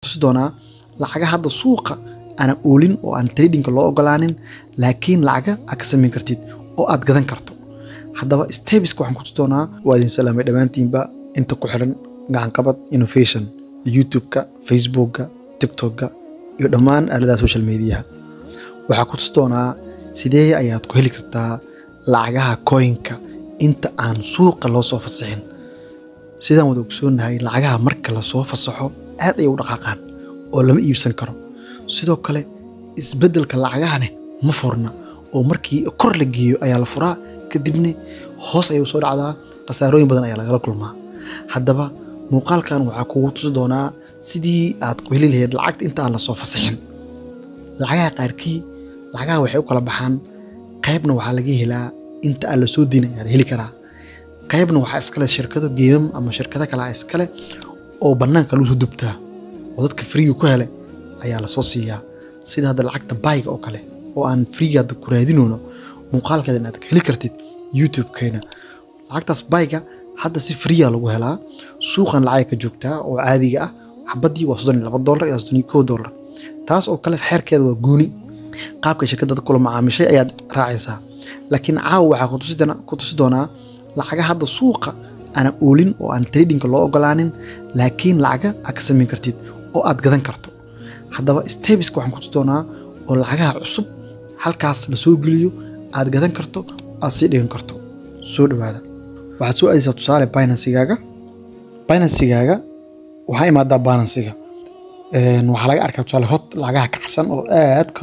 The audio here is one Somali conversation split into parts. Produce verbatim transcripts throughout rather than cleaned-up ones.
tusi doonaa lacaga hadda suuqa ana oolin oo aan tradingka loo ogolaanin laakiin lacaga aad ka samayn kartid oo aad gadan karto. haddaba steps waxaan ku tusi doonaa. waa idin salaamay dhammaantiinba inta ku xiran gacan qabad innovation youtube-ka, facebook-ka, tiktok-ka iyo dhammaan aaladaha social media-ha. waxaa ku tusi doonaa sidee ayaad ku heli kartaa lacagaha coin-ka inta aan suuqa loo soo fasaxin. sidaan wada ogsoonahay lacagaha marka la soo fasaxo aad ay u dhaqaaqaan oo lama iibsan karo. sidoo kale isbeddelka lacagahane ma furna oo markii kor la geeyo ayaa la furaa kadibna hoos ayuu soo dhacdaa, khasaarooyin badan ayaa lagala kulmaa. haddaba muuqaalkan waxaa kugu tusi doonaa sidii aad ku heli lahayd lacagta inta aan la soo fasaxin. lacagaha qaarkii lacagaha waxay u kala baxaan qaybna waxaa laga helaa inta aan la soo diin ayaa la heli karaa, qaybna waxaa iskale shirkado geemam ama shirkado kale iskale oo bannaanka lagu soo dubtaa oo dadka freega ku hele ayaa la soo siiyaa. sida hadda lacagta bayga oo kale oo aan freega hadda ku raadinoono muuqaalkeeda inaad ka heli kartid youtube-keena. lacagtaas bayga hadda si freega lagu helaa, suuqan lacag ka joogtaa oo caadiga ah xabadii waa soddon iyo laba dollar ilaa soddon iyo kow dollar. taas oo kale xeerkeeda waa gooni, qaabka shirkadda kula macaamishay ayaad raacaysaa. laakiin caawa waxaa ku tusi doonaa ku tusi doonaa lacaga hadda suuqa ana oolin oo aan tradingka loo ogolaanin laakiin lacaga aad ka samayn kartid oo aad gadan karto. haddaba steps waxaan ku tusi doonaa oo lacagaha cusub halkaas la soo geliyo aad gadan karto aad sii dhigan karto. soo dhawaada. waxaad soo aadaysaa tusaale Binance-gaaga. Binance-gaaga waxaa imaadaa Binance-ga. een waxaa laga arkaa tusaale hot lacagaha kacsan oo aad ka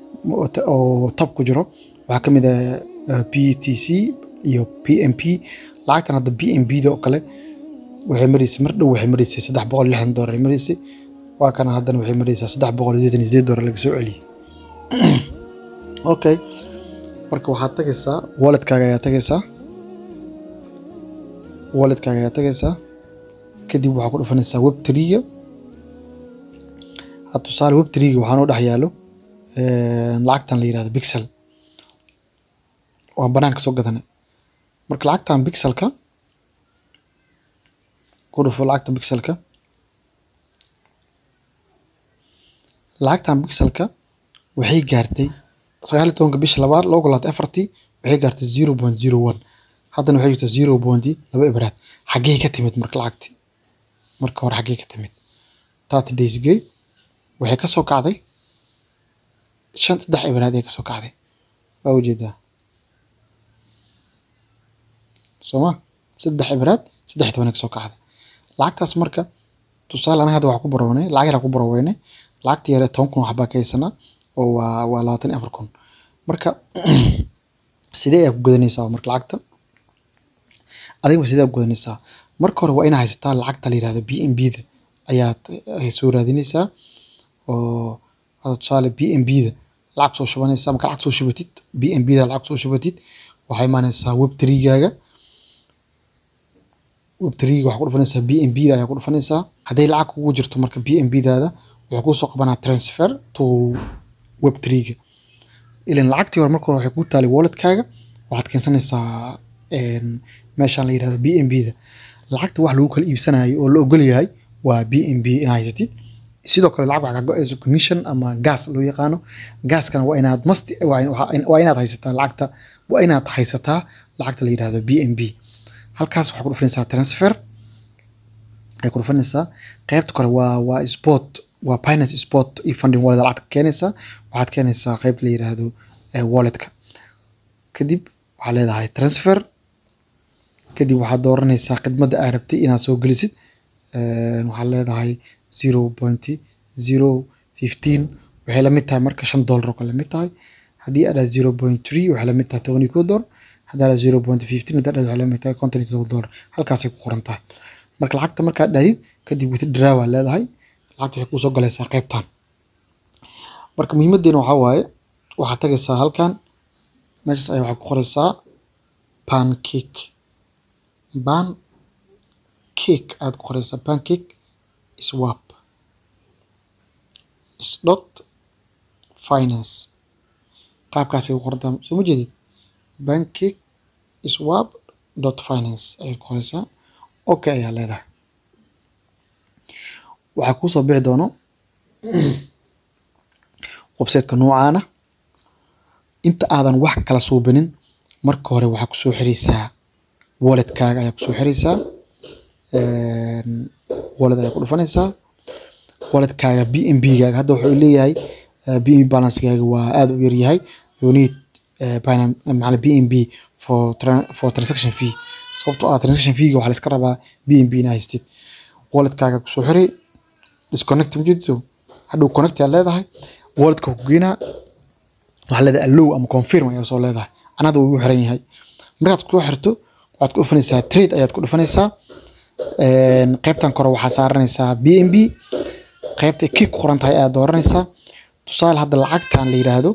oo top ku jiro. waxaa ka mid ah P T C iyo P M P. lacagtan hadda P M P da oo kale waxay mareysay mar dhow waxay mareysay saddex boqol iyo lixdan dollar mareysay. waa kana haddana waxay mareysaa saddex boqol iyo siddeetan iyo siddeed dollar laga soo celiyay. okay marka waxaad tagaysaa wallet-kaaga ayaa tagaysaa wallet-kaaga ayaa tagaysaa kadib waxaa ku dhufanaysaa web three-ga. hadda tusaale web three-ga waxaa noo dhex yaalo lacagtan la yidhahdo Pixel oo banaanka soo gadanay. marka lacagtan Pixelka ku dhufo lacagta Pixelka lacagtan Pixelka waxay gaartay sagaal iyo tobanka bisha labaad laba kun iyo afartii waxay gaartay zero point zero one. haddana waxay jirtaa zero point laba ibraad. xaggee ka timid marka lacagti marka hore xaggee ka timid thirty days gay waxay ka soo kacday shan saddex ibraad ay ka soo kacday. waa ujeedaa sooma saddex ibraad saddex iyo toban ka soo kacday. lacagtaas marka tusaale anaga hadda waxaa ku barawnay lacag yar ku baraweynay lacagta yar toban kun waxbaa ka haysanaa oo waa waa labaatan iyo afar kun. marka sidee aad ku gadanaysaa marka lacagta adiga sidee aad ku gadanaysaa marka hore waa inaad haysataa lacagta la yiraahdo P M P da ayaad soo raadinaysaa oo hadda tusaale P M P da lacag soo shubanaysaa. marka lacag soo shubatid P M P da lacag soo shubatid waxay imaanaysaa web three-gaaga. web three-ga waxaa ku dhufanaysaa P M P da ayaa ku dhufanaysaa. hadday lacag kugu jirto marka P M P daada waxaa kuu soo qabanaa transfer to web three-ga. ilan lacagtii hore marka hore waxay kuu taalay wallet-kaaga waxaad keensanaysaa meeshaan la yidhahdo P M P da. lacagta wax lagu kala iibsanayo oo la ogol yahay waa P M P inaad haysatid. sidoo kale lacag waxaa ka go'ayso commission ama gas loo yaqaano. gaskana waa inaad must waa inaad haysataa lacagta waa inaad haysataa lacagta la yidhahdo P M P. halkaas waxaa ku dhufanaysaa transfer ay ku dhufanaysaa. qaybta kale waa waa spot waa Binance spot iyo funding wallet lacagta keenaysaa. waxaad keenaysaa qayb la yiraahdo wallet-ka. kadib waxaad leedahay transfer. kadib waxaad dooranaysaa khidmadda aad rabtay inaad soo gelisid. waxaad leedahay zero point zero fifteen waxay la mid tahay marka shan dollar oo kale la mid tahay. haddii aad zero point three waxay la mid tahay toban iyo kow dollar. haddii aad zero point fifteen haddii aad waxay la mid tahay konton iyo todoba dollar. halkaasay ku qoran tahay. marka lacagta markaad dhahid kadib withdraw waa leedahay lacagta waxay kuu soo galaysaa qaybtan. marka muhiimadeena waxaa waaye waxaad tagaysaa halkan meeshaas ayaa waxaad ku qoraysaa pancake pancake aad ku qoraysaa pancake swap dot finance. qaabkaasay ku qorantaa soo ma jeedid pancake swap dot finance ayaad ku qoraysaa. okay ayaa leedahay. waxaa kuu soo bixi doono website-ka noocaana inta aadan wax kala suubinin marka hore waxaa ku soo xiraysaa wallet-kaaga ayaa ku soo xiraysaa wallet ayaa ku dhufanaysaa wallet-kaaga B N B-gaaga hadda wuxuu leeyahay B N B balance-gaaga waa aad u yar yahay you need macna B N B for for transaction fee sababtoo ah transaction fee-ga waxaa la iska rabaa B N B ina haystid wallet-kaaga ku soo xiray disconnect mujito hadhow connect ayaa leedahay wallet-ka ku geynaa waxaa leedahay allow ama confirm ayaa soo leedahay anada wuu xiran yahay markaad ku xirto waxaad ku dhufanaysaa trade ayaad ku dhufanaysaa qaybtan kore waxaa saaranaysaa B N B qaybta key ku qoran tahay ayaad dooranaysaa tusaale hadda lacagtan la yiraahdo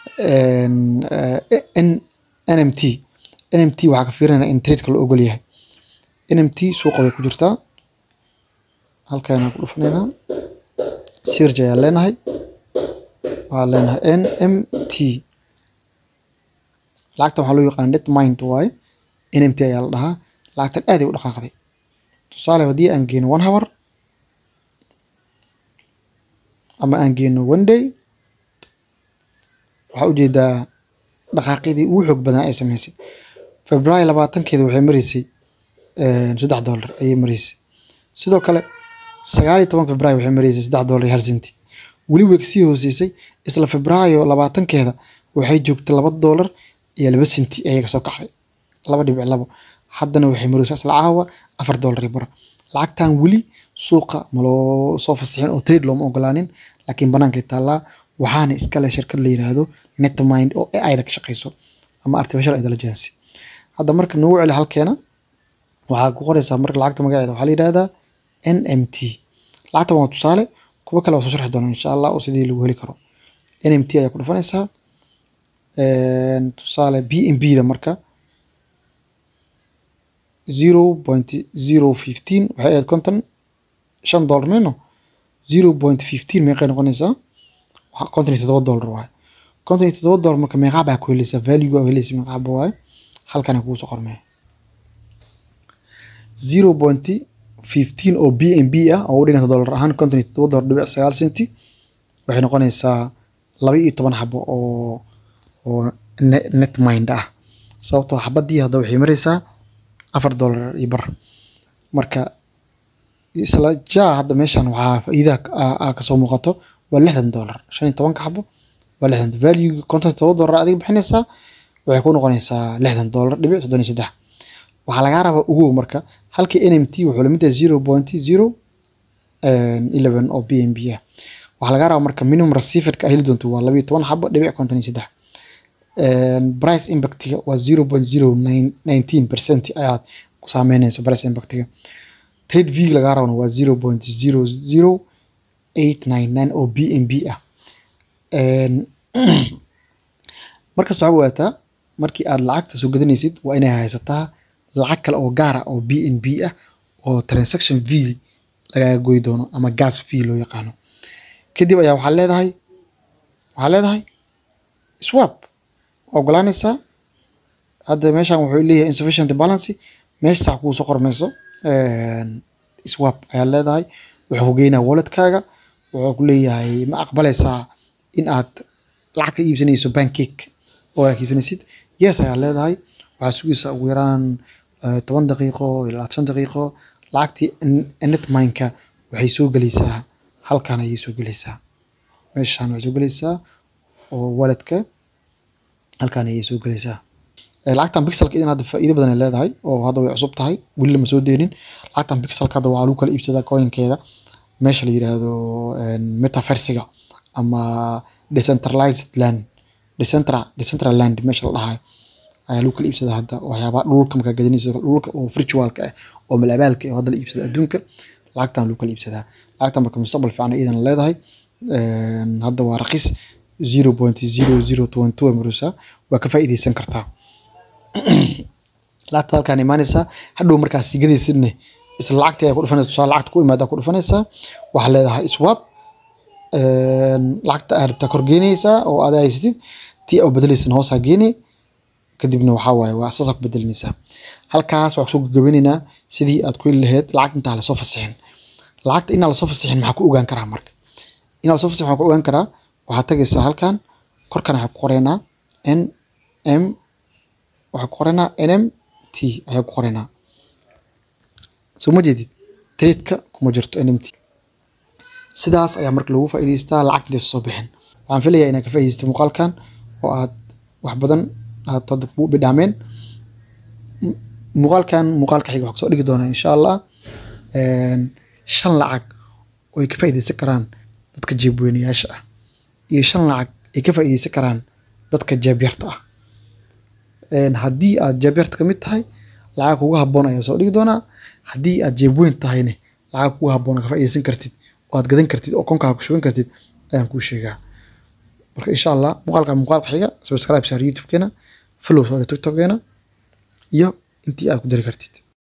N M T N M T waxaa ka fiirinaynaa in trade-ka la ogol yahay N M T suuqa way ku jirtaa halkaan ku dhufanaynaa search ayaa leenahay waxaa leenahay N M T lacagtan waxaa loo yaqaan net mind waaye N M T ayaa la dhahaa lacagtan aad ay u dhaqaaqday tusaale haddii aan geeno one hour ama aan geeno one day waxaa ujeedaa dhaqaaqidii ugu xoog badan ay samaysay February labaatankeeda waxay maraysay saddex dollar ayay maraysay sidoo kale sagaal iyo toban February waxay maraysay saddex dollar iyo hal senti weli way kasii hooseysay isla February labaatankeeda waxay joogtay laba dollar iyo laba senti ayay ka soo kaxday laba dhibic labo haddana waxay maraysaa isla caawa afar dollar iyo bar lacagtan weli suuqa ma loo soo fasixin oo trade looma ogolaanin laakiin banaanka taallaa waxaana iska leh shirkad la yiraahdo Netmind oo A I-da ka shaqeyso ama artificial intelligence hadda marka nagu celi halkeena waxaa ku qoraysaa marka lacagta magaceeda waxaa la yiraahdaa N M T lacagta waa tusaale kuwa kale oo soo sharxi doona insha Allah oo sidii lagu heli karo N M T ayaa ku dhufanaysaa tusaale B N B-da marka zero point zero one five waxay ahayd konton shan dollar meeno zero point one five meeqay noqonaysaa waxaa konton iyo toddoba dollar waaye konton iyo toddoba dollar marka meeqa baa ku helaysaa value gaa helaysaa meeqa baa waaye halkan kugu soo qormay zero point one five oo B N B ah oo u dhiganta dollar ahaan konton iyo toddoba dollar dhibic sagaal senti waxay noqonaysaa laba iyo toban xabo oo oo Netmind ah sababtoo xabadii hadda waxay maraysaa afar dollar iyo bar marka isla jaa hadda meeshan waxaa faa'iido ah ka soo muuqato waa lixdan dollar shan iyo toban xabo waa lixdan value konton iyo toddoba dollar adiga bixinaysaa waxay ku noqonaysaa lixdan dollar dhibic soddon iyo saddex waxaa laga rabaa ugu marka halkii N M T wuxuu la mid yahay zero point zero one one oo B N B ah waxaa laga rabaa marka minimum receiver-ka heli doonto waa laba iyo toban xabo dhibic konton iyo saddex price impact-ga waa zero point zero one nine percent ayaad ku saameynayso price impact-ga trade fee laga rabana waa zero point zero zero eight nine nine oo B N B ah markasta waxaa ogaataa markii aad lacagta soo gadanaysid waa inay haysataa lacag kale oo gaar ah oo B N B ah oo transaction fee lagaga goy doono ama gas fee loo yaqaano kadib ayaa waxaa leedahay waxaa leedahay swap ogolaanaysaa hadda meeshan wuxuu leeyahay insufficient balance meesha sax kuu soo qormayso swap ayaa leedahay wuxuu ku geynaa wallet-kaaga wuxuu ku leeyahay ma aqbalaysaa in aad lacag ka iibsanayso pancake oo aad iibsanaysid yes ayaa leedahay waxaa sugaysaa ugu yaraan toban daqiiqo ilaa shan daqiiqo lacagtii Netmind-ka waxay soo gelaysaa halkan ayay soo gelaysaa meeshan waxay soo gelaysaa oo wallet-ka halkan ayay soo gelaysaa lacagtan pixelka idin hadda faa'iido badan ay leedahay oo hadda way cusub tahay weli lama soo deenin lacagtan pixelka hadda waxaa lagu kala iibsadaa coin-keeda meesha la yiraahdo metaverse-ga ama decentralized land decentral decentral land meesha la dhahayo ayaa lagu kala iibsadaa hadda waxyaabaha dhulka markaa gadanaysa dhulka oo virtualka ah oo malabaalka ah hadda la iibsada adduunka lacagtan lagu kala iibsadaa lacagtan marka mustaqbal fiican ay idan leedahay hadda waa raqiis zero point zero zero two two marusa waa ka faa'iideysan kartaa lacagta halkaan imaanaysaa hadhow markaas sigadaysidne isla lacagta ay ku dhufanaysaa tusaale lacagta ku imaada ku dhufanaysaa waxaa leedahay swap lacagta aad rabtaa kor geynaysaa oo aad haysatid tii aad bedelaysan hoos ha geynay kadibna waxaa waaye waa asaas ku bedelinaysaa halkaas waa soo gabagabeynaynaa sidii aad ku heli lahayd lacag inta la soo fasixin lacagta inaa la soo fasixin maxaa ku ogaan karaa marka inaad soo fasix waxaan ku ogaan karaa waxaad tagaysaa halkan korkan waxaa ku qoraynaa n m waxaa ku qoraynaa n m t ayaa ku qoraynaa soo ma jeedid trade-ka kuma jirto n m t sidaas ayaa marka lagu faa'iidaystaa lacagta soo bixin waxaan filayaa inaad ka faa'iidaystay muuqaalkan oo aad wax badan aad dad ku bidhaameen muuqaalkan muuqaalka xiga waxaan soo dhigi doonaa insha Allah een shan lacag oo ay ka faa'iideysan karaan dadka jeebweynayaasha ah iyo shan lacag ay ka faa'iideysan karaan dadka jeebyarta ah een haddii aad jeebyarta ka mid tahay lacag ugu habboon ayaa soo dhigi doonaa haddii aad jeebweyn tahayna lacag ugu habboon ka faa'iideysan kartid oo aad gadan kartid oo koonka ku shuban kartid ayaan kuu sheegaa marka insha Allah muuqaalka muuqaalka xiga subscribe share YouTube-keena follow soo TikTok-keena iyo intii aad ku dari kartid